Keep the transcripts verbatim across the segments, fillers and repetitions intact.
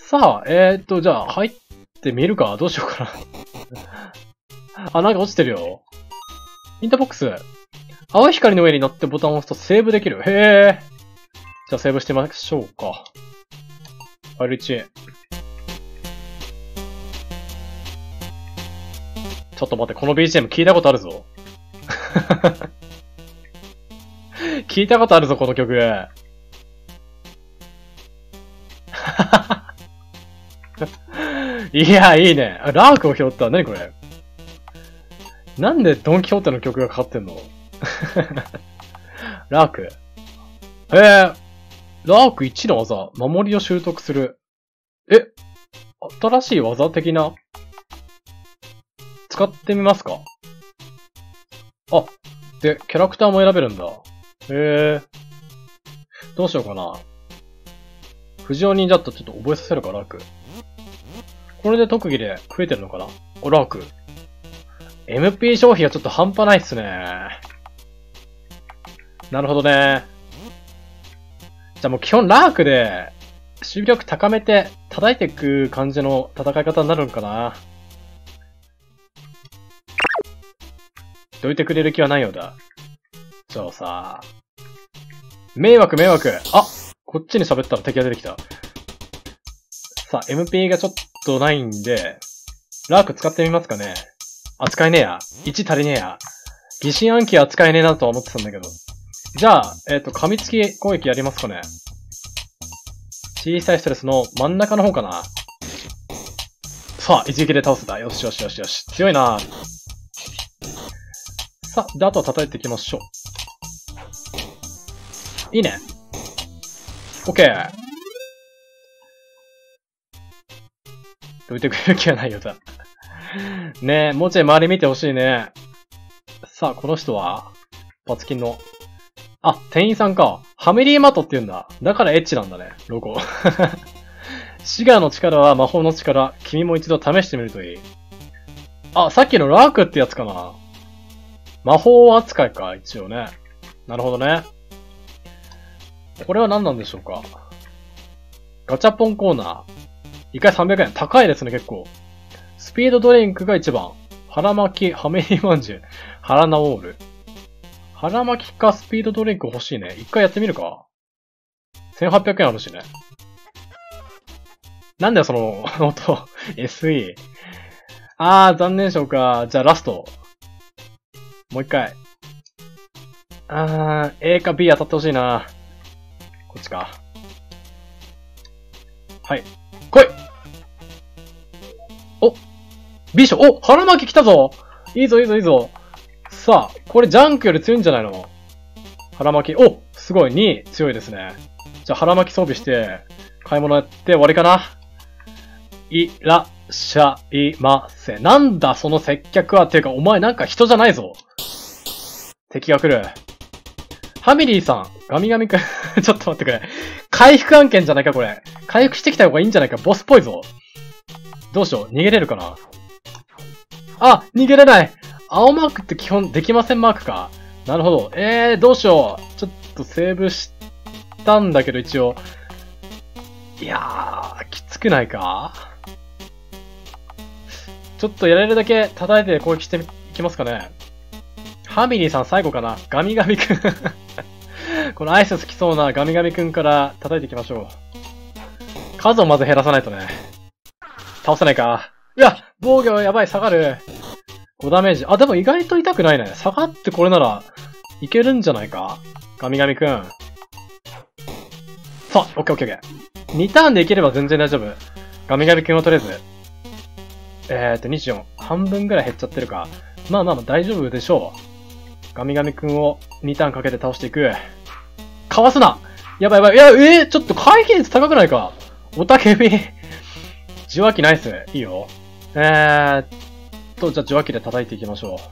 さあ、えーっと、じゃあ、入ってみるか。どうしようかな。あ、なんか落ちてるよ。インターボックス。青い光の上に乗ってボタンを押すとセーブできる。へー。じゃあ、セーブしてみましょうか。ファイルいち。ちょっと待って、この ビージーエム 聞いたことあるぞ。聞いたことあるぞ、この曲。いや、いいね。ラークを拾った。何これ。なんでドンキホーテの曲がかかってんの？ラーク。えー、ラークいちの技、守りを習得する。え、新しい技的な？使ってみますか？あ、で、キャラクターも選べるんだ。へえ。どうしようかな。藤尾にだったらちょっと覚えさせるか、ラーク。これで特技で増えてるのかな？お、ラーク。エムピー 消費がちょっと半端ないっすね。なるほどね。じゃあもう基本ラークで、守備力高めて叩いていく感じの戦い方になるんかな。どいてくれる気はないようだ。じゃあさ、迷惑迷惑。あ、こっちに喋ったら敵が出てきた。さあ、エムピー がちょっとないんで、ラーク使ってみますかね。あ、使えねえや。いち足りねえや。疑心暗鬼は使えねえなとは思ってたんだけど。じゃあ、えっと、噛みつき攻撃やりますかね。小さいストレスの真ん中の方かな。さあ、一撃で倒せた。よしよしよしよし。強いな。さあ、で、あとは叩いていきましょう。いいね。オッケー。どいてくれる気はないよだ。ねえ、もうちょい周り見てほしいね。さあ、この人はパツキンの。あ、店員さんか。ファミリーマートって言うんだ。だからエッチなんだね、ロゴ。シガーの力は魔法の力。君も一度試してみるといい。あ、さっきのラークってやつかな。魔法扱いか、一応ね。なるほどね。これは何なんでしょうか。ガチャポンコーナー。一回さんびゃくえん。高いですね、結構。スピードドリンクが一番。腹巻き、ハメリーまんじゅう。腹ナオール。腹巻きかスピードドリンク欲しいね。一回やってみるか。せんはっぴゃくえんあるしね。なんだよ、その、音。エスイー。あー、残念賞か。じゃあラスト。もう一回。あー、A か B 当たってほしいな。こっちか。はい。来い！お！B 賞！お！腹巻き来たぞ！いいぞいいぞいいぞ。さあ、これジャンクより強いんじゃないの？腹巻き。お！すごい、に強いですね。じゃあ腹巻き装備して、買い物やって終わりかな。いらっしゃいませ。なんだその接客は。っていうか、お前なんか人じゃないぞ。敵が来る。ファミリーさん。ガミガミくん。ちょっと待ってくれ。回復案件じゃないか、これ。回復してきた方がいいんじゃないか。ボスっぽいぞ。どうしよう。逃げれるかな。あ、逃げれない。青マークって基本できませんマークか。なるほど。えー、どうしよう。ちょっとセーブしたんだけど、一応。いやー、きつくないか？ちょっとやれるだけ叩いて攻撃していきますかね。ファミリーさん最後かな。ガミガミくん。このアイス好きそうなガミガミくんから叩いていきましょう。数をまず減らさないとね。倒せないか。いや、防御やばい、下がる。ごダメージ。あ、でも意外と痛くないね。下がってこれなら、いけるんじゃないか？ガミガミくん。さあ、オッケーオッケーオッケー。にターンでいければ全然大丈夫。ガミガミくんをとりあえず。えーと、にじゅうよん。半分ぐらい減っちゃってるか。まあまあまあ大丈夫でしょう。ガミガミくんをにターンかけて倒していく。かわすな！やばいやばい。いや、えー、ちょっと回避率高くないか？おたけび。受話器ナイス。いいよ。えーっと、じゃあ受話器で叩いていきましょう。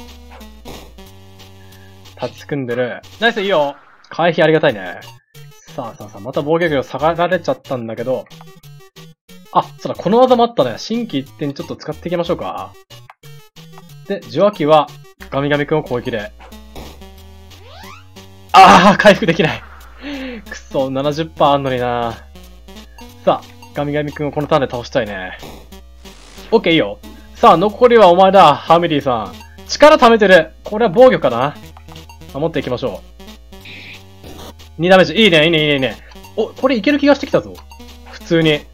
立ち組んでる。ナイス、いいよ。回避ありがたいね。さあさあさあ、また防御力下がられちゃったんだけど。あ、そうだ、この技もあったね。新規一点にちょっと使っていきましょうか。で、受話器は、ガミガミくんを攻撃で。あー、回復できない。くそ、ななじゅっパーセント あんのにな。さあ、 ガミガミくんをこのターンで倒したいね。オッケーいいよ。さあ、残りはお前だ、ハミリーさん。力貯めてる。これは防御かな？守っていきましょう。にダメージ。いいね、いいね、いいね、いいね。お、これいける気がしてきたぞ。普通に。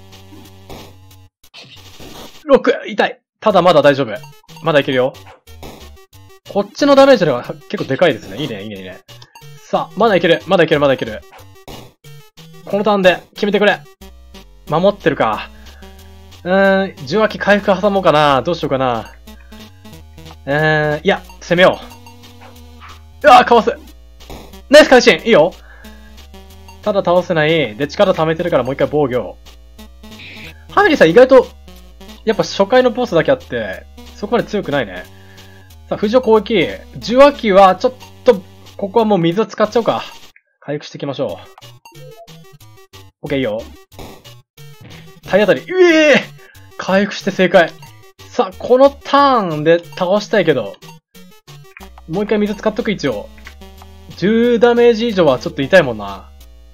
ろく! 痛い。ただまだ大丈夫。まだいけるよ。こっちのダメージが結構でかいですね。いいね、いいね、いいね。さあ、まだいける。まだいける、まだいける。このターンで決めてくれ。守ってるか。うーん、受話器回復挟もうかな。どうしようかな。うーん、いや、攻めよう。うわぁ、かわす。ナイス会心いいよ。ただ倒せない。で、力溜めてるからもう一回防御。ハミリーさん意外と、やっぱ初回のボスだけあって、そこまで強くないね。さあ、浮上攻撃。受話器は、ちょっと、ここはもう水使っちゃおうか。回復していきましょう。OK、いいよ。体当たり。うえー回復して正解。さあ、このターンで倒したいけど、もう一回水使っとく一応。じゅうダメージ以上はちょっと痛いもんな。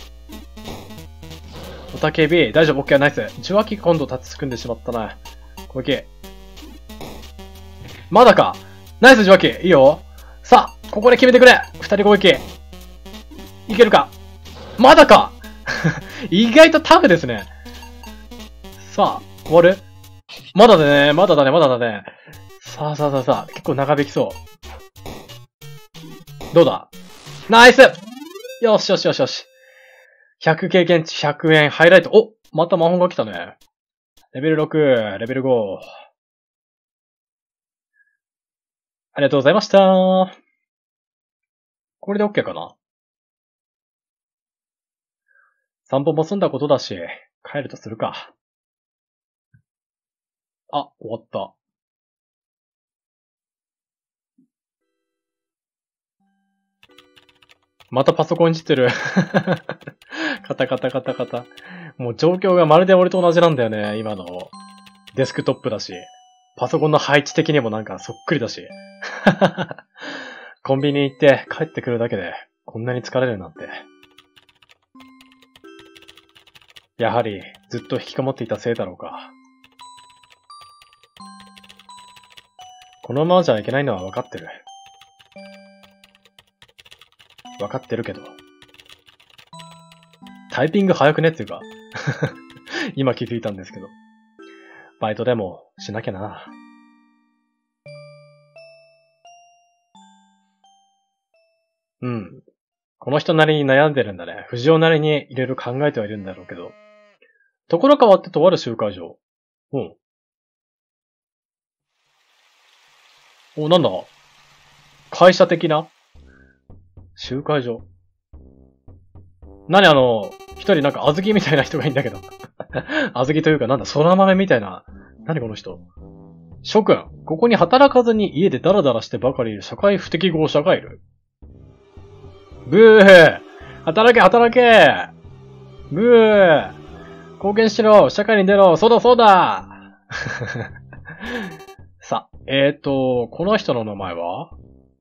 おたけび、大丈夫、OK、ナイス。受話器今度立ち組んでしまったな。攻撃。まだか。ナイス受話器。いいよ。さあ、ここで決めてくれ。二人攻撃。いけるか。まだか意外とタフですね。さあ、終わる？まだだね、まだだね、まだだね。さあさあさあさあ、結構長引きそう。どうだ？ナイス！よしよしよしよし。ひゃく経験値ひゃくえん、ハイライト。お！また魔法が来たね。レベルろく、レベルご。ありがとうございました。これで OK かな？散歩も済んだことだし、帰るとするか。あ、終わった。またパソコンいじってる。カタカタカタカタ。もう状況がまるで俺と同じなんだよね、今の。デスクトップだし。パソコンの配置的にもなんかそっくりだし。コンビニ行って帰ってくるだけでこんなに疲れるなんて。やはりずっと引きこもっていたせいだろうか。このままじゃいけないのは分かってる。分かってるけど。タイピング早くねっていうか。今気づいたんですけど。バイトでもしなきゃな。うん。この人なりに悩んでるんだね。藤尾なりにいろいろ考えてはいるんだろうけど。ところ変わってとある集会所。うん。お、なんだ？会社的な集会所。何あの、一人なんか小豆みたいな人がいいんだけど。小豆というかなんだ、空豆みたいな。何この人。諸君、ここに働かずに家でダラダラしてばかりいる社会不適合者がいる。ブー働け働けブー貢献しろ社会に出ろそうだそうださ、えーと、この人の名前は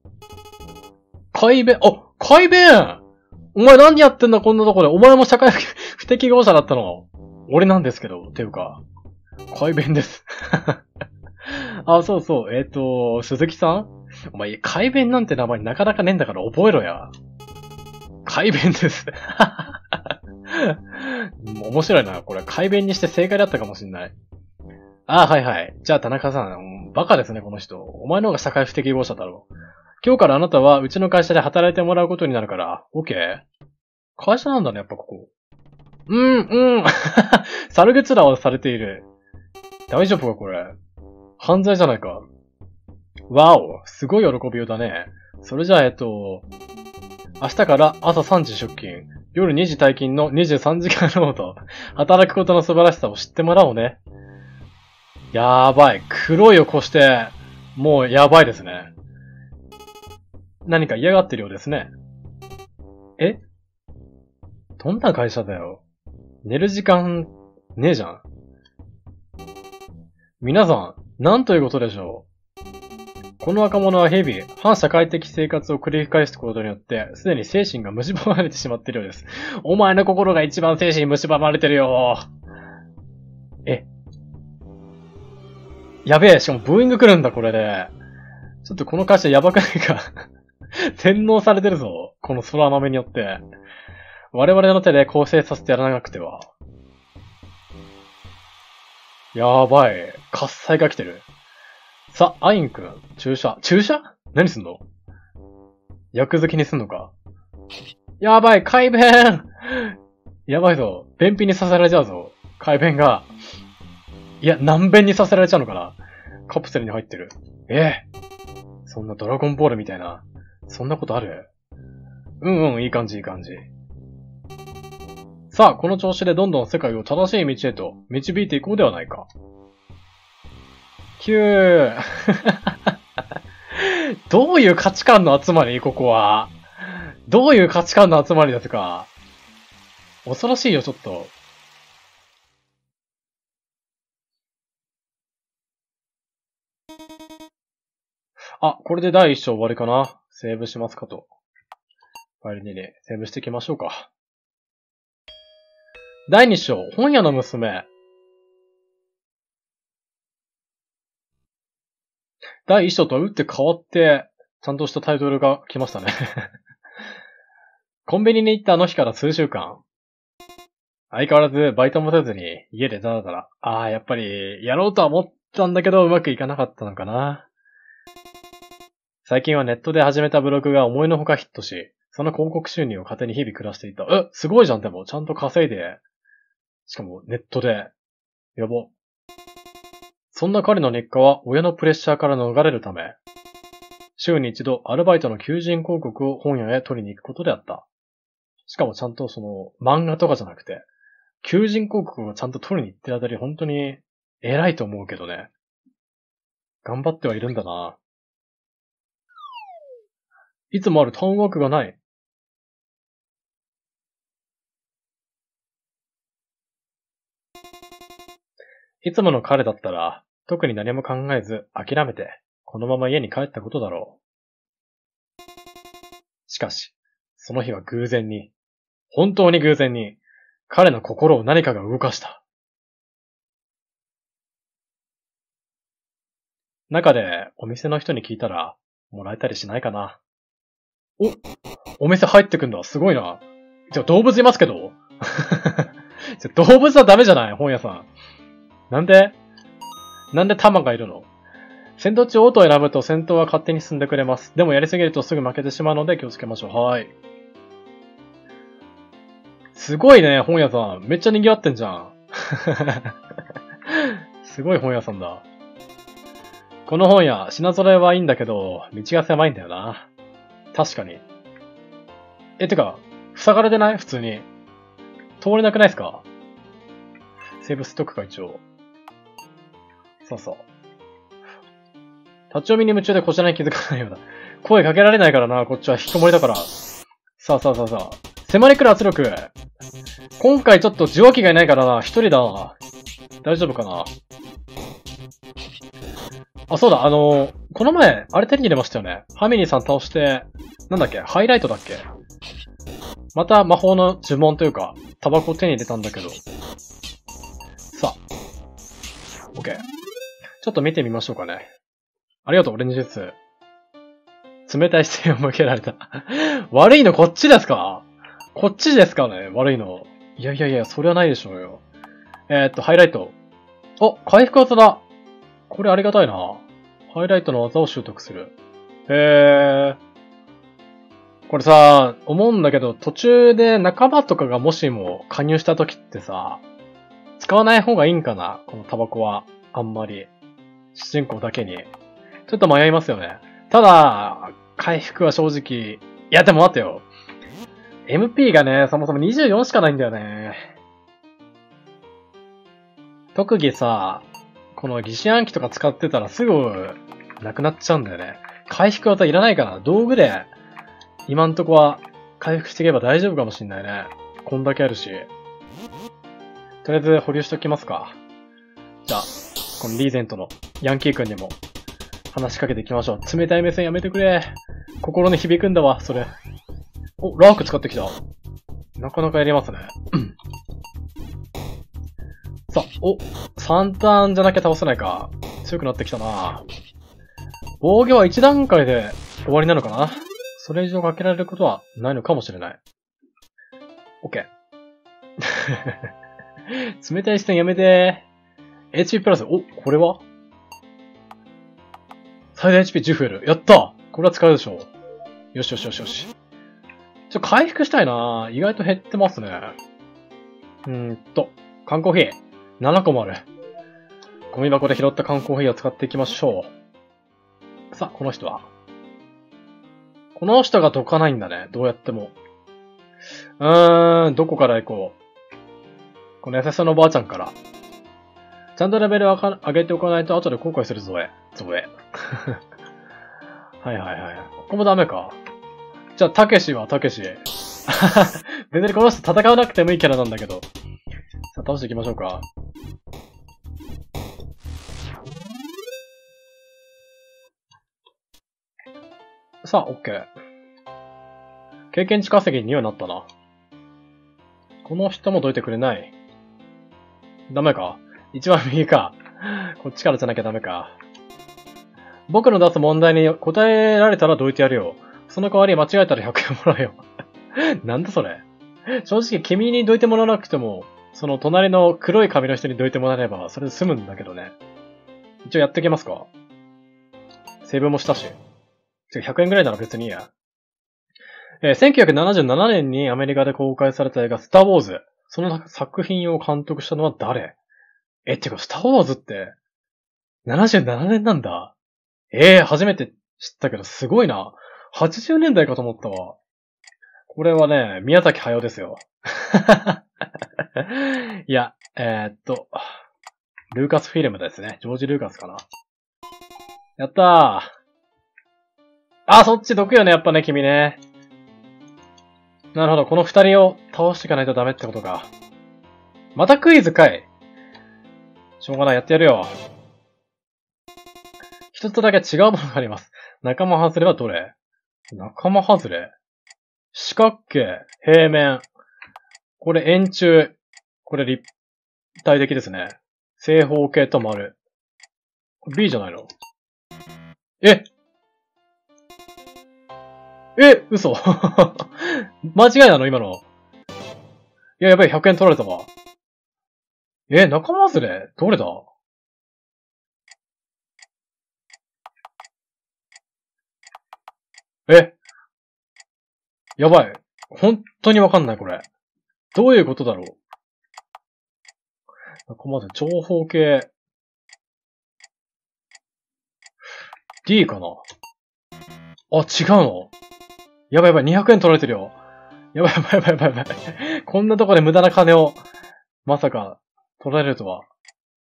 海弁、あ、海弁お前何やってんだこんなとこで。お前も社会不適合者だったの俺なんですけど、っていうか。海弁です。あ、そうそう。えっ、ー、と、鈴木さんお前、海弁なんて名前なかなかねえんだから覚えろや。海弁です。面白いな。これ、海弁にして正解だったかもしんない。あ、はいはい。じゃあ、田中さん。バカですね、この人。お前の方が社会不適合者だろう。今日からあなたはうちの会社で働いてもらうことになるから、OK？ 会社なんだね、やっぱここ。うん、うん。猿ぐつらをされている。大丈夫か、これ。犯罪じゃないか。わお、すごい喜びようだね。それじゃあ、えっと、明日から朝さんじ出勤、夜にじ退勤のにじゅうさんじかん労働。働くことの素晴らしさを知ってもらおうね。やばい。黒いを越して、もうやばいですね。何か嫌がってるようですね。え？どんな会社だよ。寝る時間、ねえじゃん。皆さん、何ということでしょう。この若者は日々、反社会的生活を繰り返すことによって、すでに精神が蝕まれてしまっているようです。お前の心が一番精神に蝕まれてるよ。 え。やべえ、しかもブーイング来るんだ、これで。ちょっとこの会社やばくないか。洗脳されてるぞ。この空豆によって。我々の手で構成させてやらなくては。やばい。喝采が来てる。さ、アインくん、注射。注射？何すんの？薬好きにすんのか？やばい、改便！やばいぞ。便秘にさせられちゃうぞ。改便が。いや、難便にさせられちゃうのかな？カプセルに入ってる。ええ。そんなドラゴンボールみたいな。そんなことある？うんうん、いい感じ、いい感じ。さあ、この調子でどんどん世界を正しい道へと導いていこうではないか。きゅう。どういう価値観の集まり？ここは。どういう価値観の集まりですか？恐ろしいよ、ちょっと。あ、これでだいいっ章終わりかな。セーブしますかと。ファイルにね、セーブしていきましょうか。だいに章、本屋の娘。だいいっ章とは打って変わって、ちゃんとしたタイトルが来ましたね。コンビニに行ったあの日から数週間。相変わらずバイトもせずに家でダラダラ。ああ、やっぱりやろうとは思ったんだけどうまくいかなかったのかな。最近はネットで始めたブログが思いのほかヒットし、その広告収入を糧に日々暮らしていた。え、すごいじゃん、でも。ちゃんと稼いで。しかもネットで。やば。そんな彼の日課は親のプレッシャーから逃れるため、週に一度アルバイトの求人広告を本屋へ取りに行くことであった。しかもちゃんとその漫画とかじゃなくて、求人広告をちゃんと取りに行ってるあたり本当に偉いと思うけどね。頑張ってはいるんだな。いつもあるタウンワークがない。いつもの彼だったら、特に何も考えず諦めて、このまま家に帰ったことだろう。しかし、その日は偶然に、本当に偶然に、彼の心を何かが動かした。中でお店の人に聞いたら、もらえたりしないかな。お、お店入ってくんだ。すごいな。じゃあ動物いますけどじゃ動物はダメじゃない本屋さん。なんでなんでタマがいるの？戦闘中オートを選ぶと戦闘は勝手に進んでくれます。でもやりすぎるとすぐ負けてしまうので気をつけましょう。はい。すごいね、本屋さん。めっちゃ賑わってんじゃん。すごい本屋さんだ。この本屋、品揃えはいいんだけど、道が狭いんだよな。確かに。え、てか、塞がれてない？普通に。通れなくないですか？セーブストックか一応。そうそう。立ち読みに夢中でこちらに気づかないようだ。声かけられないからな、こっちは引きこもりだから。さあさあさあさあ。迫り来る圧力。今回ちょっと受話器がいないからな、一人だな。大丈夫かな。あ、そうだ、あのー、この前、あれ手に入れましたよね。ハミニーさん倒して、なんだっけ、ハイライトだっけ。また魔法の呪文というか、タバコを手に入れたんだけど。さあ。OK。ちょっと見てみましょうかね。ありがとう、オレンジジュース。冷たい視線を向けられた。悪いのこっちですか？こっちですかね？悪いの。いやいやいや、それはないでしょうよ。えー、っと、ハイライト。お、回復技だ。これありがたいな。ハイライトの技を習得する。へー。これさ、思うんだけど、途中で仲間とかがもしも加入した時ってさ、使わない方がいいんかな？このタバコは。あんまり。主人公だけに。ちょっと迷いますよね。ただ、回復は正直、いやでも待ってよ。エムピー がね、そもそもにじゅうよんしかないんだよね。特技さ、この疑心暗鬼とか使ってたらすぐなくなっちゃうんだよね。回復技いらないかな。道具で、今んとこは回復していけば大丈夫かもしんないね。こんだけあるし。とりあえず保留しときますか。じゃあ、このリーゼントのヤンキー君にも話しかけていきましょう。冷たい目線やめてくれ。心に響くんだわ、それ。お、ラーク使ってきた。なかなかやりますね。さあ、お、 さんターンじゃなきゃ倒せないか。強くなってきたな。防御はいち段階で終わりなのかな。それ以上かけられることはないのかもしれない。OK。冷たい視線やめてー。エイチピー プラス、お、これは最大 エイチピーじゅう 増える。やったこれは使えるでしょう。よしよしよしよし。ちょ、回復したいなぁ。意外と減ってますね。うーんと、缶コーヒー。ななこもある。ゴミ箱で拾った缶コーヒーを使っていきましょう。さあ、この人は。この人がどかないんだね。どうやっても。うーん、どこから行こう。この優しさのおばあちゃんから。ちゃんとレベルを上げておかないと後で後悔するぞえ。ぞえ。はいはいはい。ここもダメか。じゃあ、たけしはたけし。別にこの人戦わなくてもいいキャラなんだけど。さあ、倒していきましょうか。さあ、オッケー。経験値稼ぎにはなったな。この人もどいてくれない。ダメか。一番右か。こっちからじゃなきゃダメか。僕の出す問題に答えられたらどいてやるよ。その代わり間違えたらひゃくえんもらうよ。なんだそれ。正直君にどいてもらわなくても、その隣の黒い髪の人にどいてもらえれば、それで済むんだけどね。一応やっていけますか？セーブもしたし。ひゃくえんぐらいなら別にいいや。えー、せんきゅうひゃくななじゅうななねんにアメリカで公開された映画スターウォーズ。その作品を監督したのは誰？え、ってか、スターウォーズって、ななじゅうななねんなんだ。ええー、初めて知ったけど、すごいな。はちじゅうねんだいかと思ったわ。これはね、宮崎駿ですよ。いや、えー、っと、ルーカスフィルムですね。ジョージ・ルーカスかな。やったー。あ、そっち毒よね、やっぱね、君ね。なるほど、この二人を倒していかないとダメってことか。またクイズかい。しょうがない、やってやるよ。一つだけ違うものがあります。仲間外れはどれ？仲間外れ？四角形、平面。これ円柱。これ立体的ですね。正方形と丸。B じゃないの？ええ嘘間違いなの今の。いや、やばい、ひゃくえん取られたわ。え、仲間外れどれだ？えやばい。本当にわかんない、これ。どういうことだろう。仲間外れ、長方形。D かな？あ、違うの？やばいやばい、にひゃくえん取られてるよ。やばいやばいやばいやばいやばい。こんなとこで無駄な金を、まさか、取られるとは。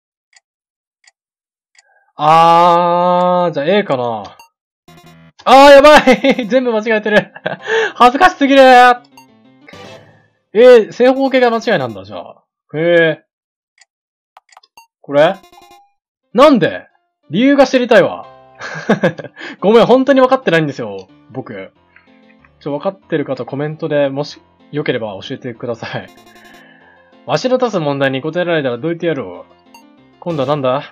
あー、じゃあ A かな。あー、やばい全部間違えてる恥ずかしすぎるえー、正方形が間違いなんだ、じゃあ。へえ。これなんで理由が知りたいわ。ごめん、本当に分かってないんですよ、僕。ちょ、分かってる方コメントでもしよければ教えてください。わしの出す問題に答えられたらどいてやろう。今度はなんだ？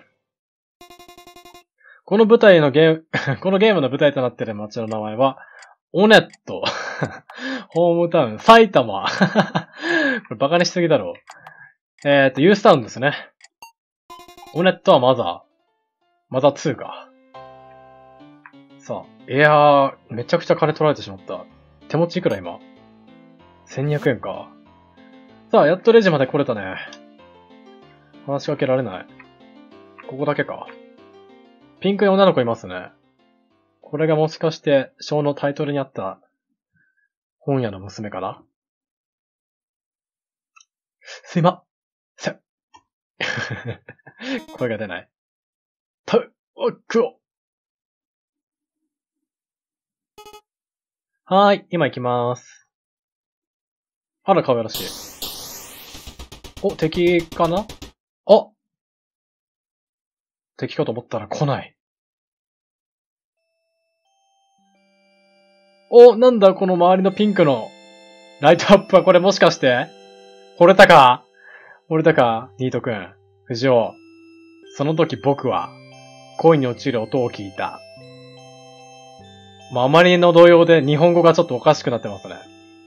この舞台のゲーム、このゲームの舞台となっている街の名前は、オネット。ホームタウン、埼玉。これバカにしすぎだろ。えーっと、ユースタウンですね。オネットはマザー。マザーツーか。さあ、いやー、めちゃくちゃ金取られてしまった。手持ちいくら今？せんにひゃくえんか。さあ、やっとレジまで来れたね。話しかけられない。ここだけか。ピンクい女の子いますね。これがもしかして、ショーのタイトルにあった本屋の娘かな？すいませ。声が出ない。た、お、くお。はーい、今行きまーす。あら、可愛らしい。お、敵かな？あ！敵かと思ったら来ない。お、なんだこの周りのピンクのライトアップはこれもしかして惚れたか惚れたかニートくん。藤尾。 その時僕は、恋に落ちる音を聞いた。まあ、あまりの動揺で日本語がちょっとおかしくなってますね。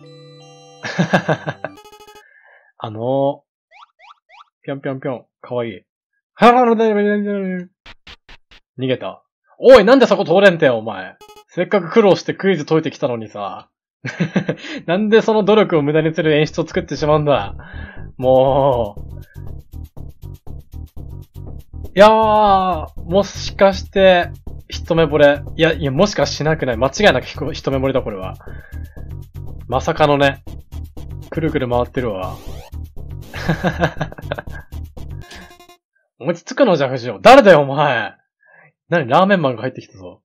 あのー、ぴょんぴょんぴょん、かわいい。はらららららら逃げた。おい、なんでそこ通れんてよ、お前。せっかく苦労してクイズ解いてきたのにさ。なんでその努力を無駄にする演出を作ってしまうんだ。もう。いやー、もしかして、一目惚れ。いや、いや、もしかしなくない。間違いなく一目惚れだ、これは。まさかのね。くるくる回ってるわ。落ち着くのじゃ、藤尾。誰だよ、お前。何、ラーメンマンが入ってきたぞ。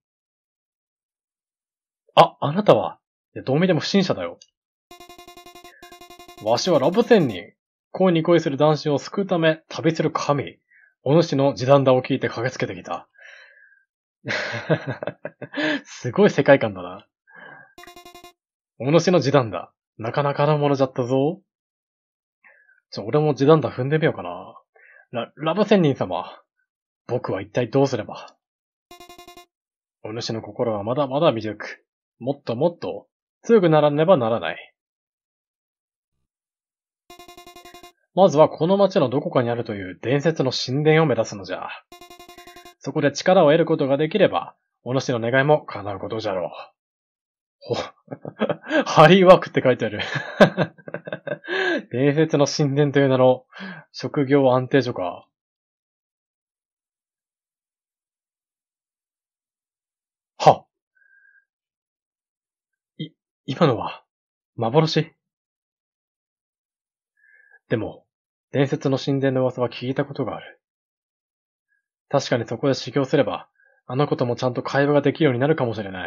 あ、あなたは。いや、どう見ても不審者だよ。わしはラブ仙人。恋に恋する男子を救うため、旅する神。お主の地団打を聞いて駆けつけてきた。すごい世界観だな。お主の地団打。なかなかのものじゃったぞ。じゃ、俺も地団打踏んでみようかな。ラ、ラブ仙人様。僕は一体どうすれば。お主の心はまだまだ未熟。もっともっと強くならねばならない。まずはこの町のどこかにあるという伝説の神殿を目指すのじゃ。そこで力を得ることができれば、お主の願いも叶うことじゃろう。ほ、ハリーワークって書いてある。伝説の神殿という名の職業安定所か。は。い、今のは、幻？でも、伝説の神殿の噂は聞いたことがある。確かにそこで修行すれば、あの子ともちゃんと会話ができるようになるかもしれない。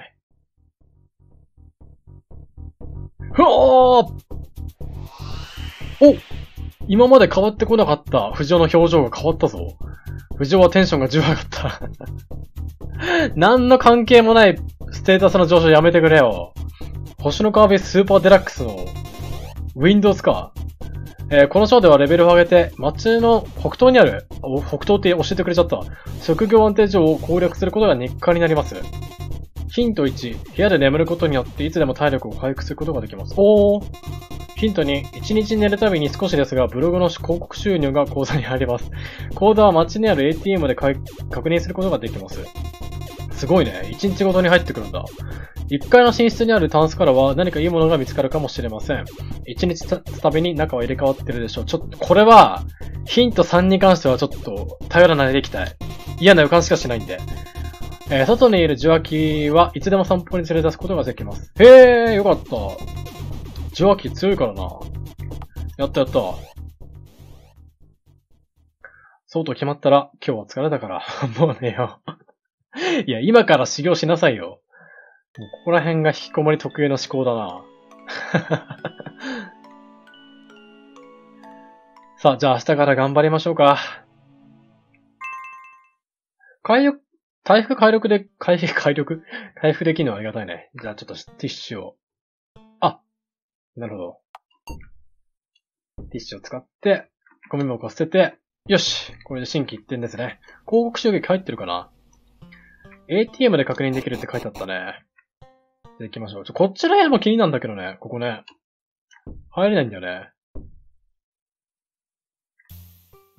ふおー！お！今まで変わってこなかった藤尾の表情が変わったぞ。藤尾はテンションがじゅう上がった。何の関係もないステータスの上昇やめてくれよ。星のカービィスーパーデラックスの Windows か。えー、この章ではレベルを上げて、街の北東にある、北東って教えてくれちゃった。職業安定所を攻略することが日課になります。ヒントいち、部屋で眠ることによっていつでも体力を回復することができます。おー。ヒントに、いちにち寝るたびに少しですが、ブログの広告収入が口座に入ります。口座は街にある エーティーエム で確認することができます。すごいね。いちにちごとに入ってくるんだ。いっかいの寝室にあるタンスからは何かいいものが見つかるかもしれません。いちにちたたびに中は入れ替わってるでしょう。ちょっと、これは、ヒントさんに関してはちょっと、頼らないでいきたい。嫌な予感しかしないんで。えー、外にいる受話器はいつでも散歩に連れ出すことができます。へー、よかった。受話器強いからな。やったやった。そうと決まったら、今日は疲れたから、もう寝よう。いや、今から修行しなさいよ。もうここら辺が引きこもり特有の思考だな。さあ、じゃあ明日から頑張りましょうか。回復、回復回力で、回復回力回復できるのはありがたいね。じゃあちょっとティッシュを。あ、なるほど。ティッシュを使って、ゴミ箱を捨てて、よし！これで新規一点ですね。広告収益入ってるかな？ エーティーエム で確認できるって書いてあったね。じゃあ行きましょう。ちょ、こっちら辺も気になるんだけどね。ここね。入れないんだよね。うん。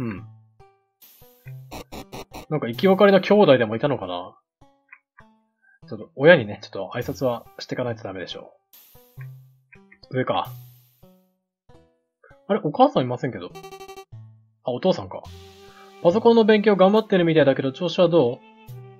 なんか生き別れの兄弟でもいたのかな？ちょっと親にね、ちょっと挨拶はしていかないとダメでしょう。上か。あれ、お母さんいませんけど。あ、お父さんか。パソコンの勉強頑張ってるみたいだけど調子はどう？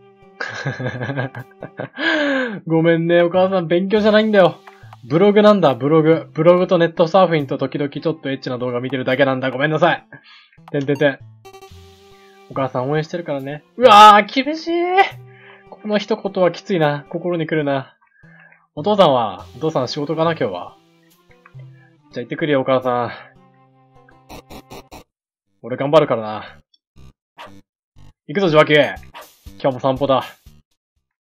ごめんね、お母さん勉強じゃないんだよ。ブログなんだ、ブログ。ブログとネットサーフィンと時々ちょっとエッチな動画見てるだけなんだ。ごめんなさい。てんてんてん。お母さん応援してるからね。うわー、厳しい。この一言はきついな。心に来るな。お父さんは、お父さん仕事かな、今日は。じゃあ行ってくるよ、お母さん。俺頑張るからな。行くぞ、受話器。今日も散歩だ。